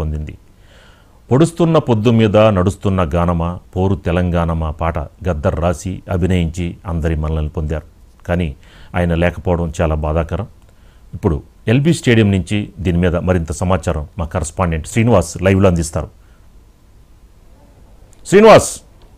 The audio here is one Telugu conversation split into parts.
పొందింది. పొడుస్తున్న పొద్దు మీద నడుస్తున్న గానమా పోరు తెలంగాణమా పాట గద్దర్ రాసి అభినయించి అందరి మన్ననలు పొందారు. కానీ ఆయన లేకపోవడం చాలా బాధాకరం. ఇప్పుడు ఎల్బీ స్టేడియం నుంచి దీని మీద మరింత సమాచారం మా కరస్పాండెంట్ శ్రీనివాస్ లైవ్లో అందిస్తారు. శ్రీనివాస్.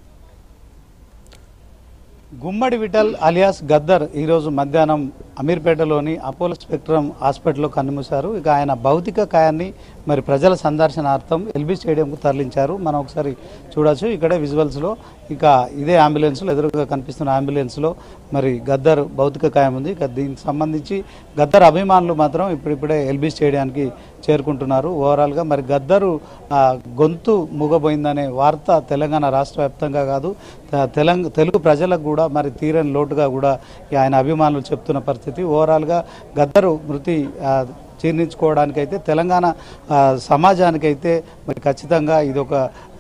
గుమ్మడి విఠల్ అలియాస్ గద్దర్ ఈరోజు మధ్యాహ్నం అమీర్పేటలోని అపోలో స్పెక్ట్రమ్ హాస్పిటల్లో కన్నుమూశారు. ఇక ఆయన భౌతిక కాయాన్ని మరి ప్రజల సందర్శనార్థం ఎల్బీ స్టేడియంకు తరలించారు. మనం ఒకసారి చూడొచ్చు ఇక్కడే విజువల్స్లో. ఇక ఇదే అంబులెన్స్లో ఎదురుగా కనిపిస్తున్న అంబులెన్స్లో మరి గద్దర్ భౌతిక కాయం ఉంది. ఇక దీనికి సంబంధించి గద్దర్ అభిమానులు మాత్రం ఇప్పుడిప్పుడే ఎల్బీ స్టేడియానికి చేరుకుంటున్నారు. ఓవరాల్గా మరి గద్దరు గొంతు మూగబోయిందనే వార్త తెలంగాణ రాష్ట్ర వ్యాప్తంగా కాదు తెలుగు ప్రజలకు కూడా మరి తీరని లోటుగా కూడా ఆయన అభిమానులు చెప్తున్న పరిస్థితి. ఓవరాల్గా గద్దరు మృతి జీర్ణించుకోవడానికైతే తెలంగాణ సమాజానికైతే మరి ఖచ్చితంగా ఇదొక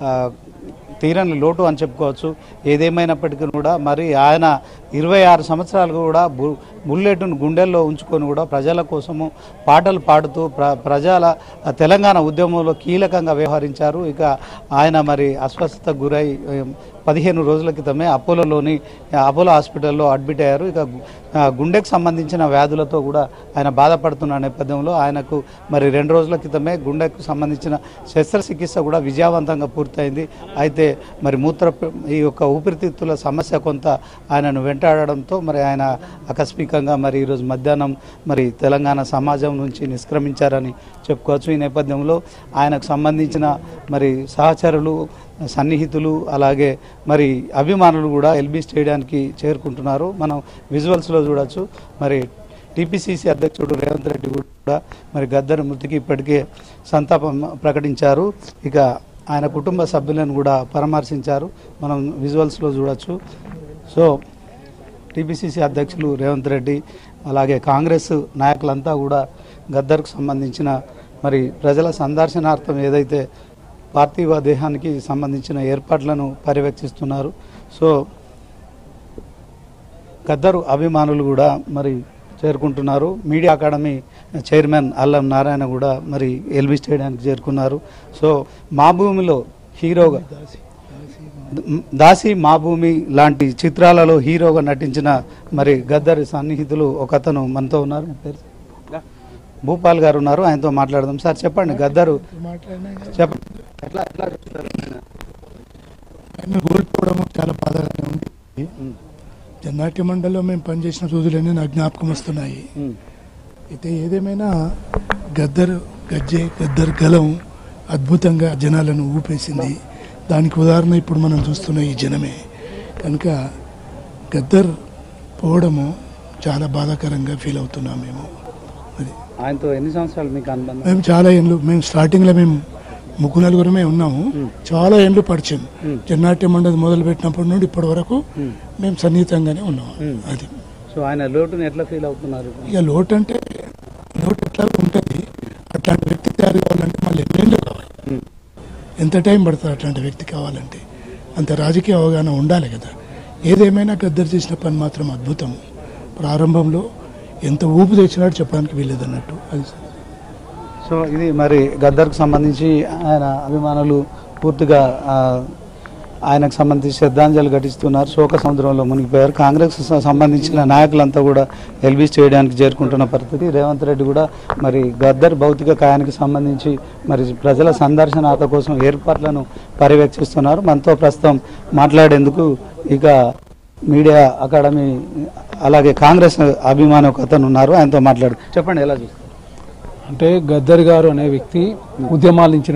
తీరని లోటు అని చెప్పుకోవచ్చు. ఏదేమైనప్పటికీ కూడా మరి ఆయన 26 సంవత్సరాలు కూడా బుల్లెట్ను గుండెల్లో ఉంచుకొని కూడా ప్రజల కోసము పాటలు పాడుతూ ప్రజల తెలంగాణ ఉద్యమంలో కీలకంగా వ్యవహరించారు. ఇక ఆయన మరి అస్వస్థతకు గురై 15 రోజుల క్రితమే అపోలో హాస్పిటల్లో అడ్మిట్ అయ్యారు. ఇక గుండెకు సంబంధించిన వ్యాధులతో కూడా ఆయన బాధపడుతున్న నేపథ్యంలో ఆయనకు మరి 2 రోజుల క్రితమే గుండెకు సంబంధించిన శస్త్రచికిత్స కూడా విజయవంతంగా పూర్తయింది. అయితే మరి ఈ యొక్క ఊపిరితిత్తుల సమస్య కొంత ఆయనను వెంటాడడంతో మరి ఆయన ఆకస్మికంగా మరి ఈరోజు మధ్యాహ్నం మరి తెలంగాణ సమాజం నుంచి నిష్క్రమించారని చెప్పుకోవచ్చు. ఈ నేపథ్యంలో ఆయనకు సంబంధించిన మరి సహచరులు సన్నిహితులు అలాగే మరి అభిమానులు కూడా ఎల్బీ స్టేడియానికి చేరుకుంటున్నారు. మనం విజువల్స్లో చూడొచ్చు. మరి టీపీసీసీ అధ్యక్షుడు రేవంత్ రెడ్డి కూడా మరి గద్దర్ మృతికి ఇప్పటికే సంతాపం ప్రకటించారు. ఇక ఆయన కుటుంబ సభ్యులను కూడా పరామర్శించారు. మనం విజువల్స్లో చూడొచ్చు. సో టీపీసీసీ అధ్యక్షులు రేవంత్ రెడ్డి అలాగే కాంగ్రెస్ నాయకులంతా కూడా గద్దర్కు సంబంధించిన మరి ప్రజల సందర్శనార్థం ఏదైతే పార్థివ దేహానికి సంబంధించిన ఏర్పాట్లను పర్యవేక్షిస్తున్నారు. సో గద్దరు అభిమానులు కూడా మరి చేరుకుంటున్నారు. మీడియా అకాడమీ చైర్మన్ అల్లం నారాయణ కూడా మరి ఎల్బీ స్టేడియానికి చేరుకున్నారు. సో మా భూమిలో హీరోగా దాసి మా భూమి లాంటి చిత్రాలలో హీరోగా నటించిన మరి గద్దరి సన్నిహితులు ఒకతను మనతో ఉన్నారు. భూపాల్ గారు ఉన్నారు, ఆయనతో మాట్లాడదాం. సార్ చెప్పండి, గద్దరు చెప్పండి కోల్పోవడం చాలా బాధగానే ఉంది. జన్నాట్య మండలిలో మేము పనిచేసిన రోజులన్నీ నాకు జ్ఞాపకం వస్తున్నాయి. అయితే ఏదేమైనా గద్దర్ గలం అద్భుతంగా జనాలను ఊపేసింది. దానికి ఉదాహరణ ఇప్పుడు మనం చూస్తున్న ఈ జనమే. కనుక గద్దర్ పోవడము చాలా బాధాకరంగా ఫీల్ అవుతున్నాం మేము. అది ఆయనతో ఎన్ని సంవత్సరాలు మీకు అనుబంధం? మేము చాలా ఏళ్ళు, మేము స్టార్టింగ్లో మేము 3-4 ఉన్నాము. చాలా ఏళ్ళు పరిచయం. జన్నాట్య మండలి మొదలు పెట్టినప్పటి నుండి ఇప్పటి వరకు మేము సన్నిహితంగానే ఉన్నాము. అది. సో ఆయన లోటుని ఎట్లా ఫీల్ అవుతున్నారు? ఇక లోటు ఎట్లా ఉంటుంది. అట్లాంటి వ్యక్తి తయారు కావాలంటే మళ్ళీ ఎన్నేళ్ళు కావాలి, ఎంత టైం పడుతుంది అట్లాంటి వ్యక్తి కావాలంటే. అంత రాజకీయ అవగాహన ఉండాలి కదా. ఏదేమైనా గద్దర్ చేసిన పని మాత్రం అద్భుతం. ప్రారంభంలో ఎంత ఊపు తెచ్చినాడు చెప్పడానికి వీల్లేదు అన్నట్టు. అది సో ఇది మరి గద్దర్కు సంబంధించి ఆయన అభిమానులు పూర్తిగా ఆయనకు సంబంధించి శ్రద్ధాంజలి ఘటిస్తున్నారు. శోక సముద్రంలో మునిగిపోయారు. కాంగ్రెస్ సంబంధించిన నాయకులంతా కూడా ఎల్బీ స్టేడియానికి చేరుకుంటున్న పరిస్థితి. రేవంత్ రెడ్డి కూడా మరి గద్దర్ భౌతిక కాయానికి సంబంధించి మరి ప్రజల సందర్శనార్థ కోసం ఏర్పాట్లను పర్యవేక్షిస్తున్నారు. మనతో ప్రస్తుతం మాట్లాడేందుకు ఇక మీడియా అకాడమీ అలాగే కాంగ్రెస్ అభిమాని ఒక అతను ఉన్నారు, ఆయనతో మాట్లాడు. చెప్పండి, ఎలా చూస్తారు? అంటే గద్దర్ గారు అనే వ్యక్తి ఉద్యమాల నుంచి